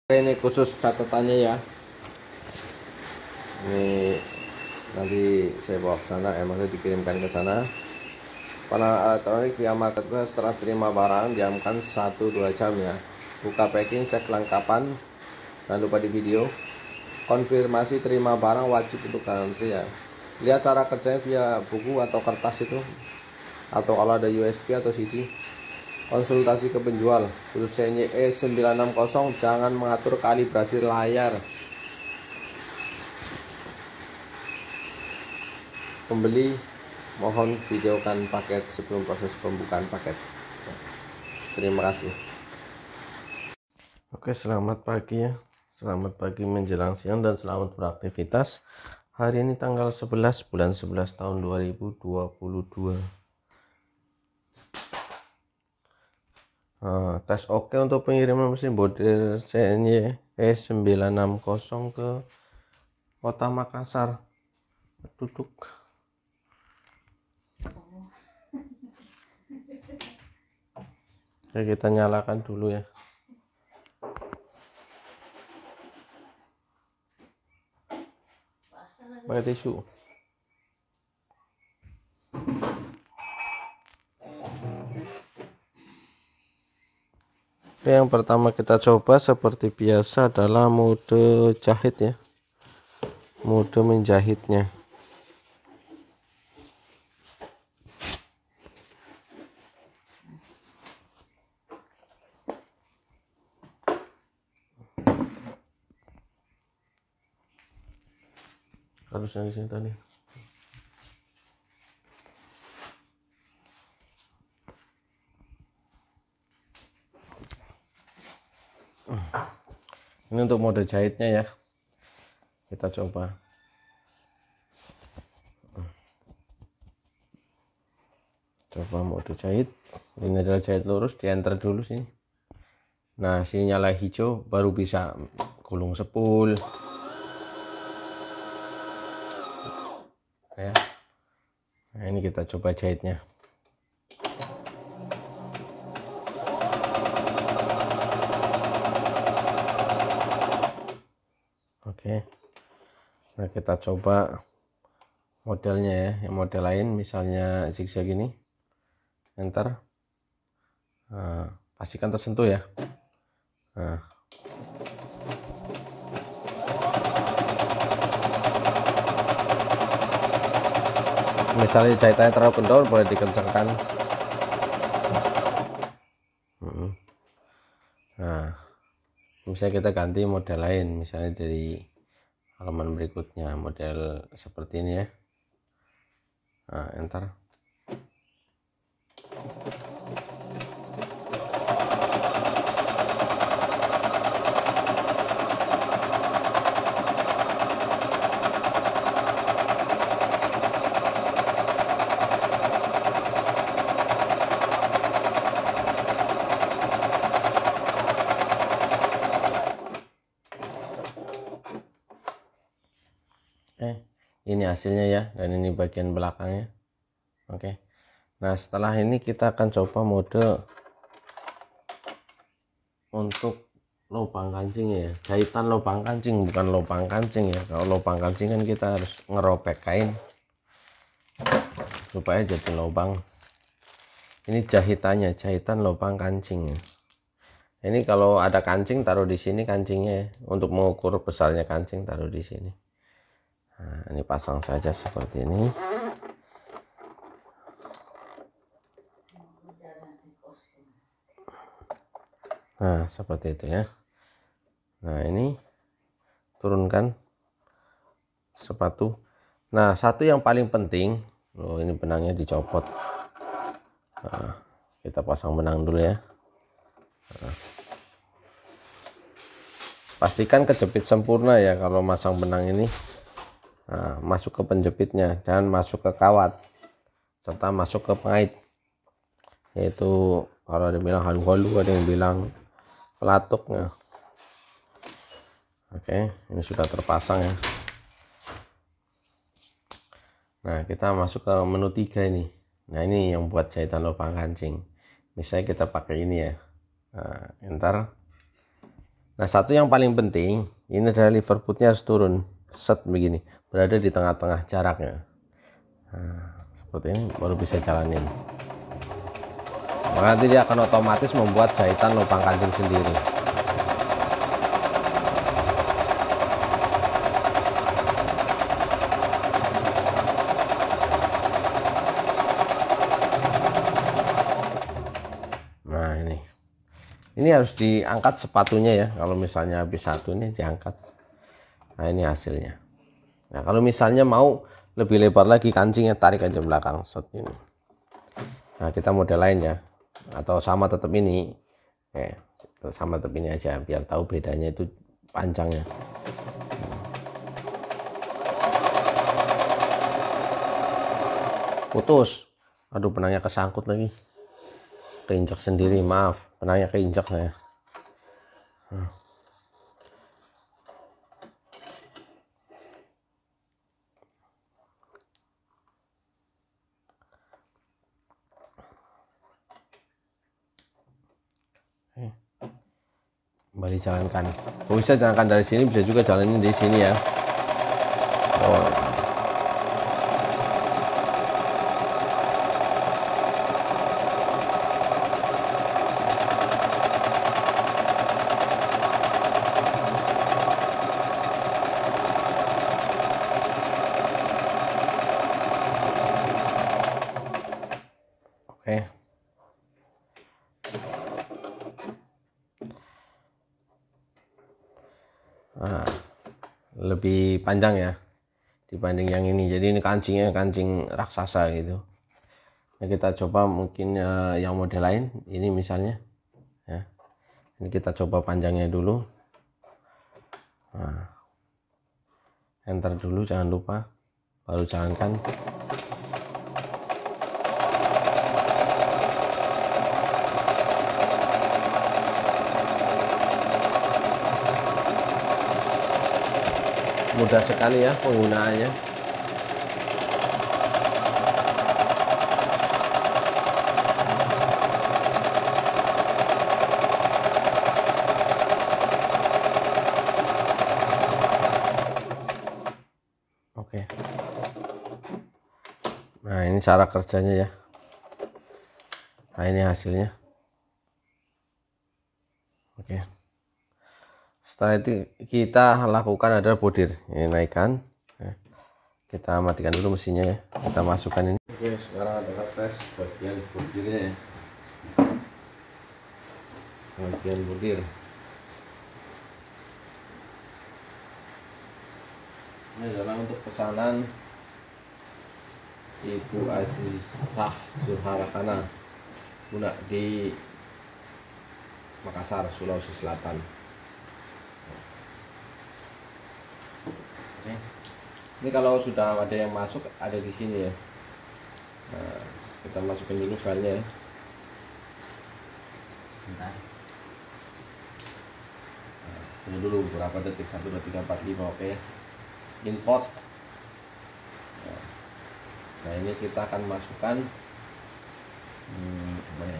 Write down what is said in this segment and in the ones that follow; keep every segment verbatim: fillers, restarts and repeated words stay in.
Ini khusus catatannya ya, ini nanti saya bawa ke sana, emangnya dikirimkan ke sana. Panel elektronik via marketplace setelah terima barang diamkan satu dua jam ya. Buka packing, cek kelengkapan, jangan lupa di video. Konfirmasi terima barang wajib untuk garansi ya. Lihat cara kerjanya via buku atau kertas itu, atau kalau ada U S B atau C D. Konsultasi ke penjual, khusus C N Y E sembilan enam nol, jangan mengatur kalibrasi layar. Pembeli mohon videokan paket sebelum proses pembukaan paket. Terima kasih. Oke, selamat pagi ya. Selamat pagi menjelang siang dan selamat beraktivitas. Hari ini tanggal sebelas bulan sebelas tahun dua ribu dua puluh dua. Nah, tes oke untuk pengiriman mesin bodi C N Y E sembilan enam nol ke Kota Makassar. Duduk. Oke, kita nyalakan dulu ya. Pakai tisu. Oke, yang pertama kita coba seperti biasa adalah mode jahit ya, mode menjahitnya. Harusnya di sini tadi. Ini untuk mode jahitnya ya, kita coba. Coba mode jahit. Ini adalah jahit lurus, di enter dulu sini. Nah, sini nyala hijau baru bisa gulung sepul ya. Nah, ini kita coba jahitnya. Oke, nah kita coba modelnya ya, yang model lain misalnya zigzag ini, enter. Nah, pastikan tersentuh ya. Nah, misalnya jahitannya terlalu kendor boleh dikencangkan. Nah, misalnya kita ganti model lain, misalnya dari halaman berikutnya model seperti ini ya. Nah, enter. Eh, ini hasilnya ya, dan ini bagian belakangnya. Oke. Nah, setelah ini kita akan coba mode untuk lubang kancing ya, jahitan lubang kancing, bukan lubang kancing ya. Kalau lubang kancing kan kita harus ngerobek kain supaya jadi lubang. Ini jahitannya, jahitan lubang kancing. Ini kalau ada kancing taruh di sini kancingnya, untuk mengukur besarnya kancing taruh di sini. Nah, ini pasang saja seperti ini. Nah, seperti itu ya. Nah, ini turunkan sepatu. Nah, satu yang paling penting, loh, ini benangnya dicopot. Nah, kita pasang benang dulu ya. Nah, pastikan kejepit sempurna ya kalau masang benang ini. Nah, masuk ke penjepitnya dan masuk ke kawat serta masuk ke pengait, yaitu kalau ada bilang halu-halu, ada yang bilang pelatuknya. Oke, ini sudah terpasang ya. Nah, kita masuk ke menu tiga ini. Nah, ini yang buat jahitan lubang kancing. Misalnya kita pakai ini ya. Nah, enter. Nah, satu yang paling penting ini adalah lever footnya harus turun set begini, berada di tengah-tengah jaraknya. Nah, seperti ini baru bisa jalanin. Maka nanti dia akan otomatis membuat jahitan lubang kancing sendiri. Nah, ini ini harus diangkat sepatunya ya, kalau misalnya habis satu ini diangkat. Nah, ini hasilnya. Nah, kalau misalnya mau lebih lebar lagi kancingnya, tarik aja belakang set ini. Nah, kita model lain ya, atau sama tetap ini. Oke, sama tetap ini aja biar tahu bedanya itu panjangnya. Putus. Aduh, benangnya kesangkut lagi. Keinjak sendiri, maaf. Benangnya keinjak saya. Hmm. Kembali jalankan. Oh, bisa jalankan dari sini, bisa juga jalanin di sini ya. Oh. Oke. Nah, lebih panjang ya dibanding yang ini. Jadi ini kancingnya kancing raksasa gitu. Nah, kita coba mungkin uh, yang model lain. Ini misalnya ya. Ini kita coba panjangnya dulu. Nah, enter dulu, jangan lupa, baru jalankan. Mudah sekali ya penggunaannya. Oke. Nah, ini cara kerjanya ya. Nah, ini hasilnya. Oke. Setelah itu kita lakukan adalah bordir. Ini naikkan. Kita matikan dulu mesinnya ya. Kita masukkan ini. Oke, sekarang adalah tes bagian bordirnya ya. Bagian bordir. Ini adalah untuk pesanan Ibu Azizah Zuharakana Bunda di Makassar, Sulawesi Selatan. Oke. Ini kalau sudah ada yang masuk, ada di sini ya. Nah, kita masukin dulu filenya ya. Sebentar. Nah, tunggu dulu berapa detik, satu, dua, tiga, empat, lima. Oke. Import. Nah, ini kita akan masukkan hmm, ya?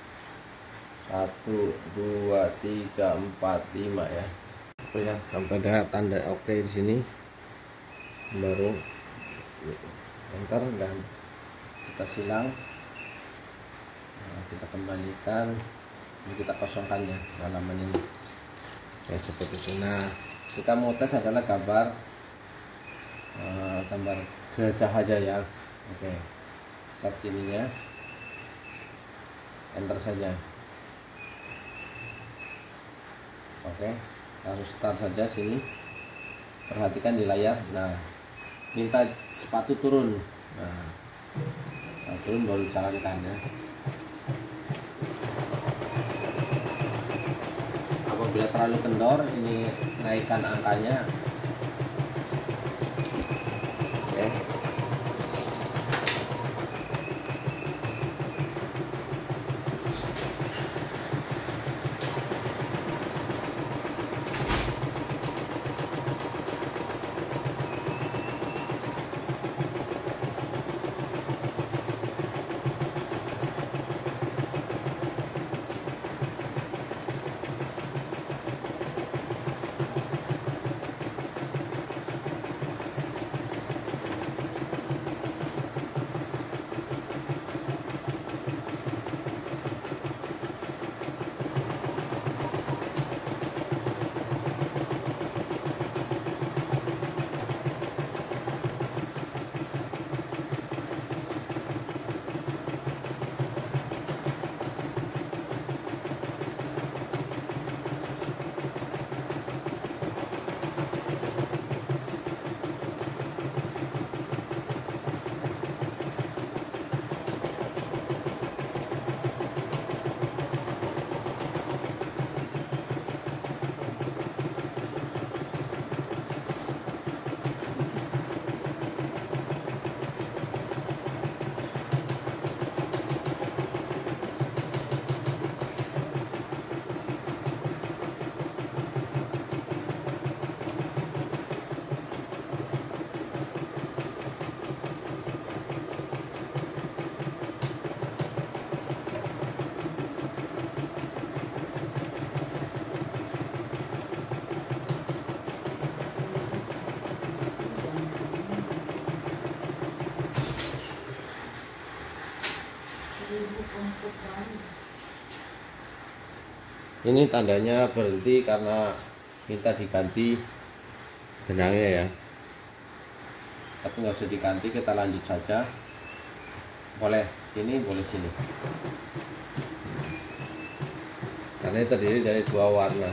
satu, dua, tiga, empat, lima ya. Oke ya, sampai ada tanda oke di sini, baru enter dan kita silang. Nah, kita kembalikan, ini kita kosongkan ya halaman ini. Ya seperti itu. Nah, kita mau tes adalah gambar uh, gambar gajah aja ya. Oke, set sininya, enter saja. Oke, langsung start saja sini. Perhatikan di layar. Nah, minta sepatu turun. Nah, nah turun baru jalankan ya. Apabila terlalu kendor, ini naikkan angkanya. Oke. Ini tandanya berhenti karena minta diganti benangnya ya, tapi nggak usah diganti, kita lanjut saja. Boleh sini, boleh sini, karena ini terdiri dari dua warna.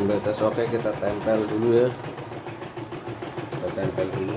Sambil tes oke, kita tempel dulu ya. Kita tempel dulu.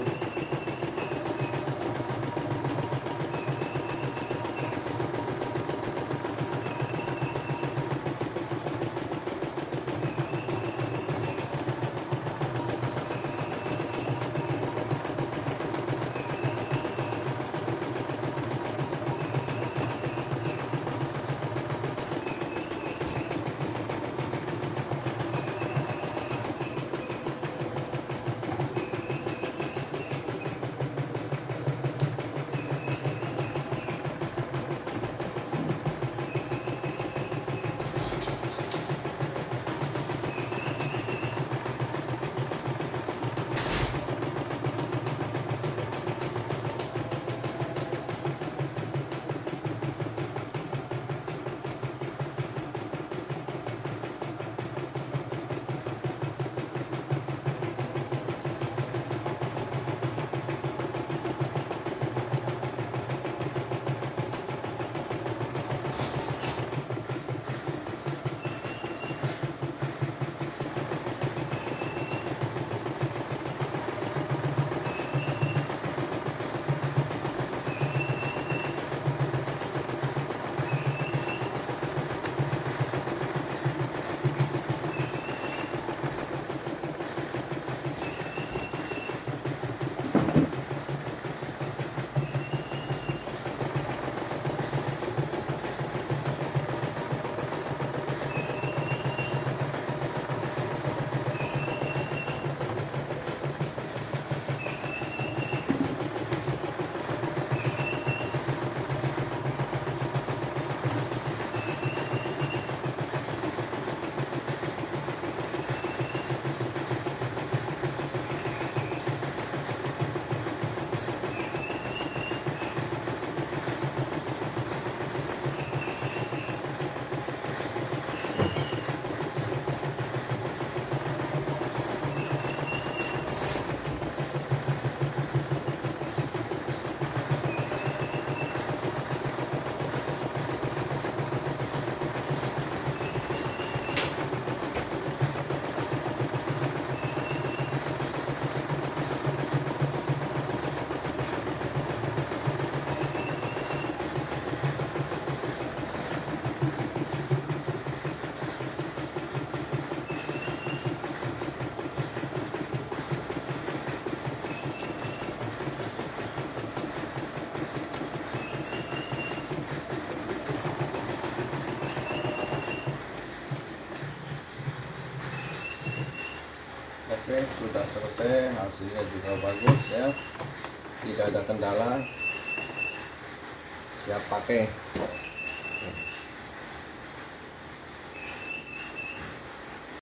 Oke, sudah selesai, hasilnya juga bagus ya, tidak ada kendala, siap pakai.